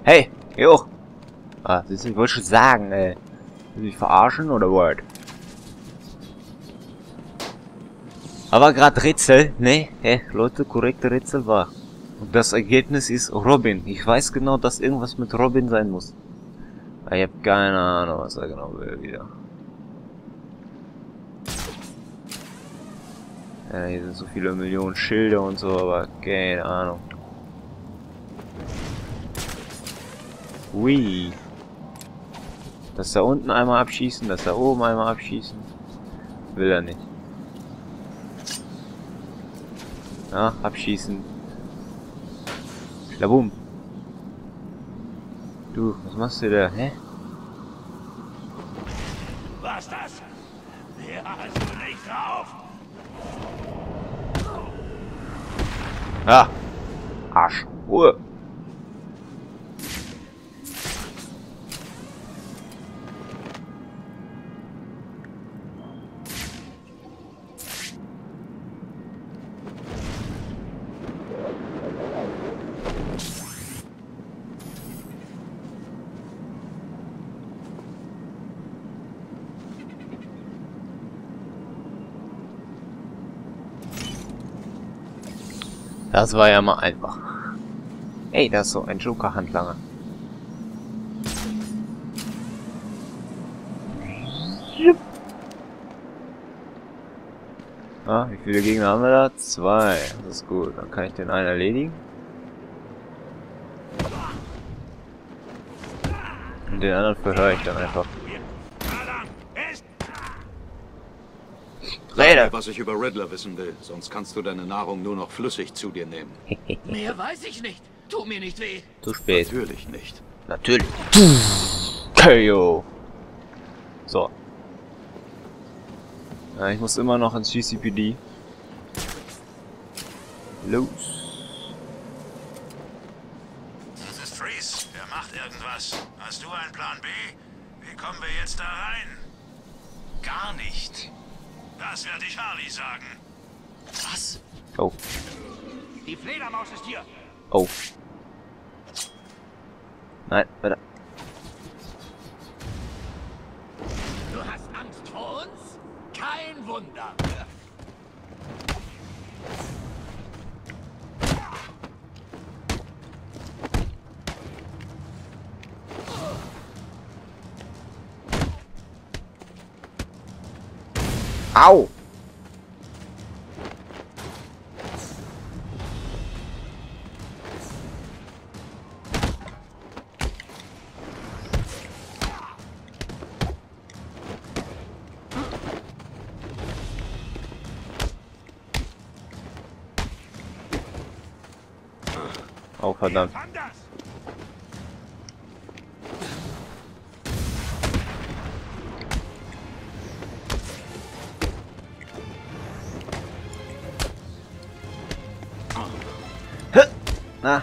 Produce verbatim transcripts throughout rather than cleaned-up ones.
Hey, jo. Ah, das ist, ich wollte schon sagen, ey. Will ich verarschen oder was? Aber gerade Rätsel, ne? Hey, Leute, korrekte Rätsel war. Und das Ergebnis ist Robin. Ich weiß genau, dass irgendwas mit Robin sein muss. Aber ich habe keine Ahnung, was er genau will wieder. Ja, hier sind so viele Millionen Schilder und so, aber keine Ahnung. Ui. Das da unten einmal abschießen, das da oben einmal abschießen. Will er nicht. Ja, abschießen. Schlabum. Du, was machst du da, hä? Was das? Mehr hast du nicht drauf. Ah. Arsch. Ruhe. Das war ja mal einfach. Ey, da ist so ein Joker-Handlanger. Ah, wie viele Gegner haben wir da? Zwei. Das ist gut. Dann kann ich den einen erledigen. Und den anderen verhöre ich dann einfach. Rede! Was ich über Riddler wissen will, sonst kannst du deine Nahrung nur noch flüssig zu dir nehmen. Mehr weiß ich nicht. Tu mir nicht weh. Zu spät. Natürlich nicht. Natürlich. K O. So. Ja, ich muss immer noch ins G C P D. Los. Das ist Freeze. Der macht irgendwas. Hast du einen Plan B? Wie kommen wir jetzt da rein? Gar nicht. Das werde ich Harley sagen. Was? Oh. Die Fledermaus ist hier. Oh. Nein, warte. Du hast Angst vor uns? Kein Wunder. Au! Oh, verdammt. Na.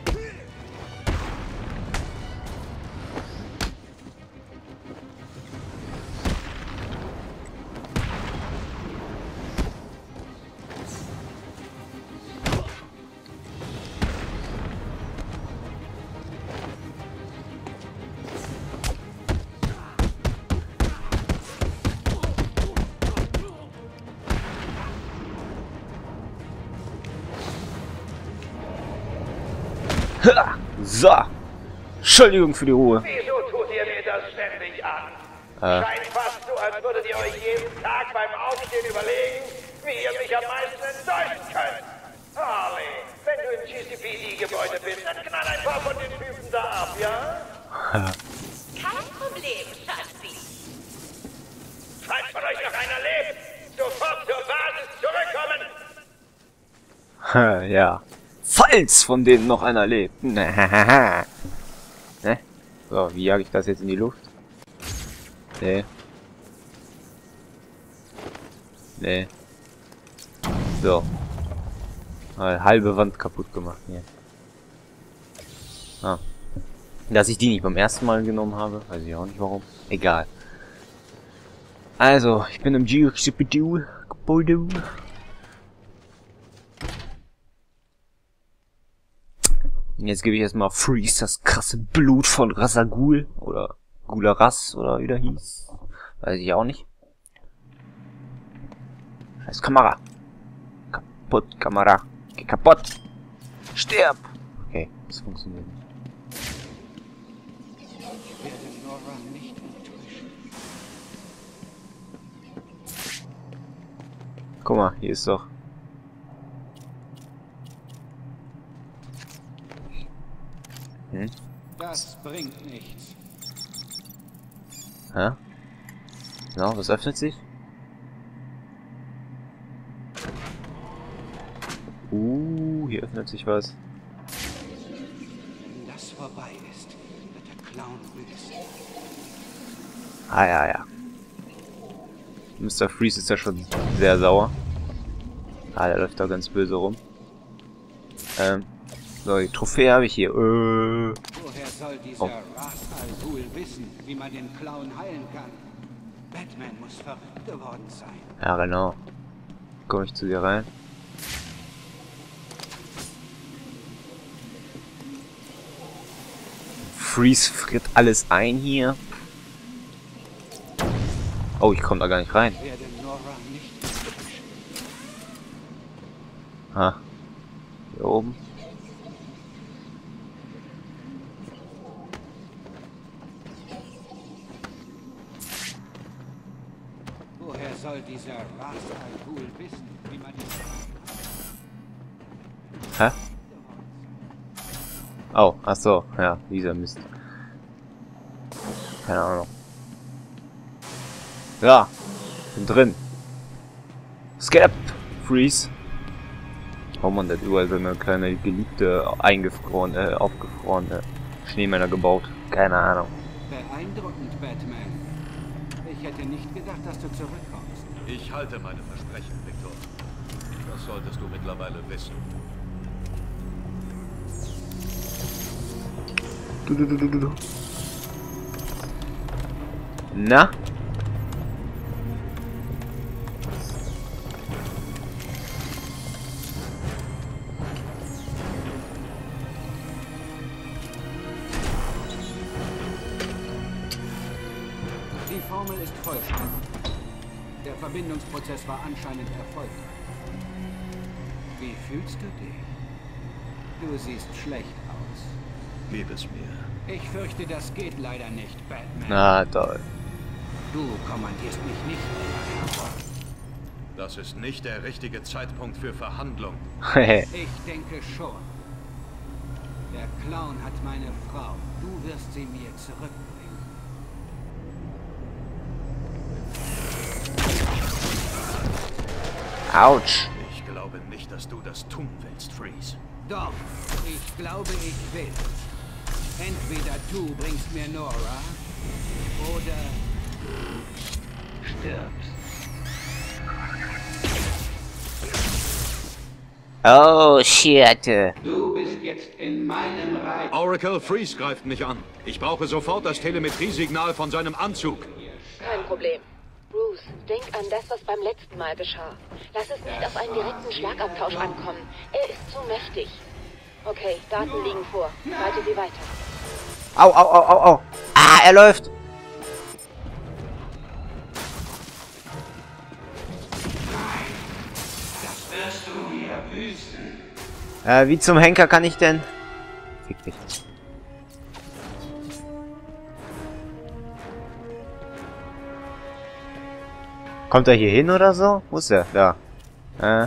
Ha! So. Entschuldigung für die Ruhe. Wieso tut ihr mir das ständig an? Äh. Scheint fast so, als würdet ihr euch jeden Tag beim Aufstehen überlegen, wie ihr mich am meisten enttäuschen könnt. Harley, wenn du im G C P D-Gebäude bist, dann knall ein paar von den Typen da ab, ja? Kein Problem, Schatzi. Falls von euch noch einer lebt, sofort zur Basis zurückkommen! Ja. Falls von denen noch einer lebt. Ne? So, wie jage ich das jetzt in die Luft? Nee. Nee. So. Eine halbe Wand kaputt gemacht hier. Ah. Dass ich die nicht beim ersten Mal genommen habe, weiß ich auch nicht warum. Egal. Also, ich bin im G C P D-Gebäude. Jetzt gebe ich erstmal Freeze das krasse Blut von Rasagul. Oder Gularas, oder wie der hieß. Weiß ich auch nicht. Scheiß Kamera. Kaputt, Kamera. Geh kaputt. Stirb. Okay, das funktioniert nicht. Ich werde Nora nicht enttäuschen. Guck mal, hier ist doch. Hm? Das bringt nichts. Hä? Na, was öffnet sich? Uh, hier öffnet sich was. Wenn das vorbei ist, wird der Clown büßen. Ah, ja, ja. Mister Freeze ist ja schon sehr sauer. Ah, der läuft da ganz böse rum. Ähm, so, die Trophäe habe ich hier. Äh. Woher soll dieser Oh. Ra's al Ghul wissen, wie man den Clown heilen kann? Batman muss verrückt geworden sein. Ja, genau. Komme ich zu dir rein. Freeze friert alles ein hier. Oh, ich komme da gar nicht rein. Ich werde Nora nicht enttäuschen. Ah. Hier oben. Woher soll dieser Ra's al Ghul wissen, wie man den Hä? Oh, ach so, ja, dieser Mist. Keine Ahnung. Ja, bin drin. Skip! Freeze! Oh man, der hat überall so eine kleine geliebte, eingefroren, äh, aufgefrorene Schneemänner gebaut. Keine Ahnung. Beeindruckend, Batman. Ich hätte nicht gedacht, dass du zurückkommst. Ich halte meine Versprechen, Victor. Das solltest du mittlerweile wissen. Du, du, du, du, du. Na? Die Formel ist vollständig. Der Verbindungsprozess war anscheinend erfolgreich. Wie fühlst du dich? Du siehst schlecht aus. Gib es mir. Ich fürchte, das geht leider nicht, Batman. Na, toll. Du kommandierst mich nicht mehr hervor. Das ist nicht der richtige Zeitpunkt für Verhandlungen. Hehe. Ich denke schon. Der Clown hat meine Frau. Du wirst sie mir zurückbringen. Autsch. Ich glaube nicht, dass du das tun willst, Freeze. Doch, ich glaube, ich will. Entweder du bringst mir Nora oder stirbst. Oh, shit. Du bist jetzt in meinem Reich. Oracle, Freeze greift mich an. Ich brauche sofort das Telemetriesignal von seinem Anzug. Kein Problem. Bruce, denk an das, was beim letzten Mal geschah. Lass es nicht auf einen direkten Schlagabtausch ankommen. Er ist zu mächtig. Okay, Daten liegen vor. Leite sie weiter. Au, au, au, au, au. Ah, er läuft. Das wirst du mir büßen. Äh, wie zum Henker kann ich denn? Fick dich. Kommt er hier hin oder so? Wo ist er? Da. Äh.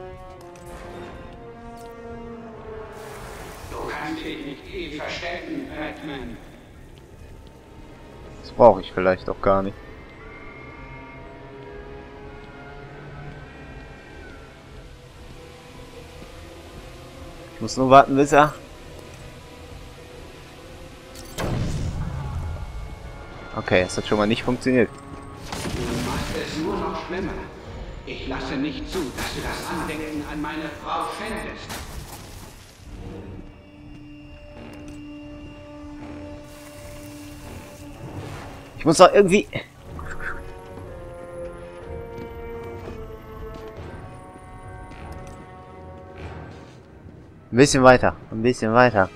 Du kannst dich nicht eh verstecken, Batman. Das brauche ich vielleicht auch gar nicht. Ich muss nur warten, bis er... Okay, es hat schon mal nicht funktioniert. Du machst es nur noch schlimmer. Ich lasse nicht zu, dass du das Andenken an meine Frau schändest. Ich muss doch irgendwie... Ein bisschen weiter. Ein bisschen weiter.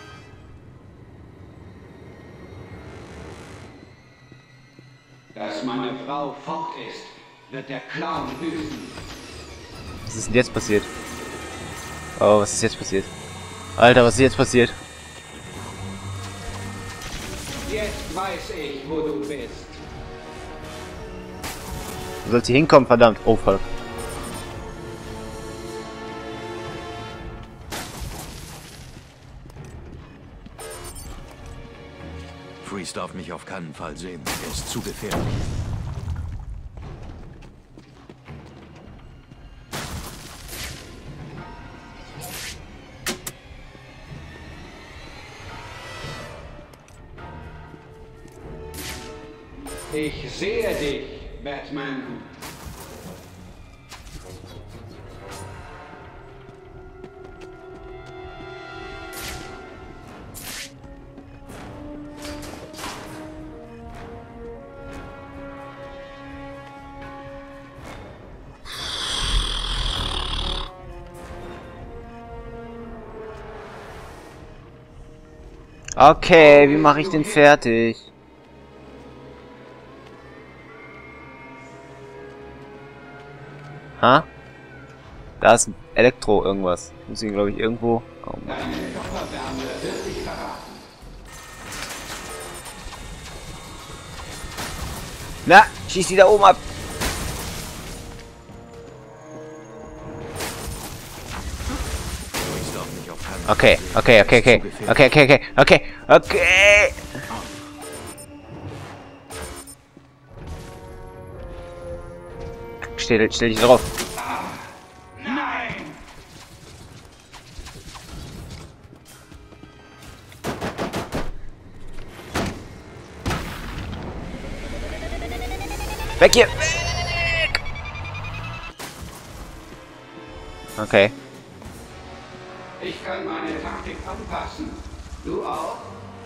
Dass meine Frau fort ist, wird der Clown büßen. Was ist denn jetzt passiert? Oh, was ist jetzt passiert? Alter, was ist jetzt passiert? Jetzt weiß ich, wo du bist. Wo soll sie hinkommen, verdammt? Oh, fuck. Freeze darf mich auf keinen Fall sehen. Er ist zu gefährlich. Ich sehe dich, Batman. Okay, wie mache ich den fertig? Ha? Da ist ein Elektro irgendwas. Ich muss ihn, glaube ich, irgendwo... Oh Mann. Na, schieß die da oben ab! Okay, okay, okay, okay, okay, okay, okay, okay, okay. Stell, stell dich drauf. Nein! Weg hier! Weg! Okay. Ich kann meine Taktik anpassen. Du auch?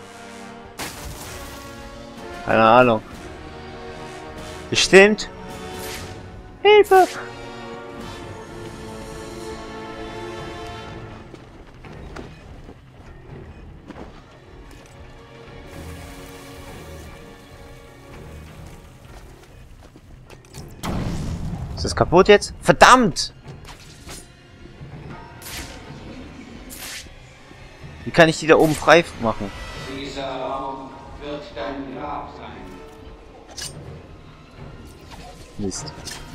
Keine Ahnung. Bestimmt. Hilfe! Ist das kaputt jetzt? Verdammt! Wie kann ich die da oben frei machen? Dieser Raum wird dein Grab sein. Mist.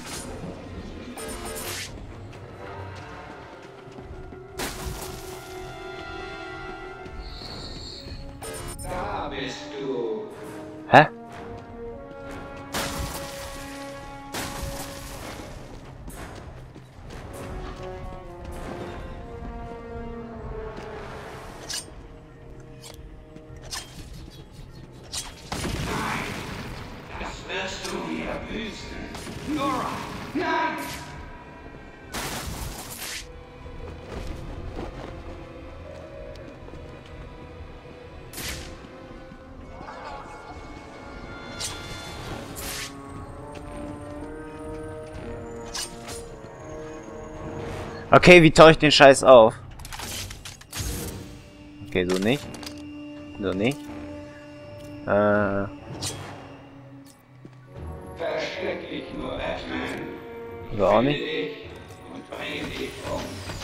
Da bist du. Hä? Das wirst du mir büßen. Nora! Nein! Okay, wie taue ich den Scheiß auf? Okay, so nicht. So nicht. Äh. Versteck dich nur, Batman. So auch nicht. Finde dich und bringe dich um.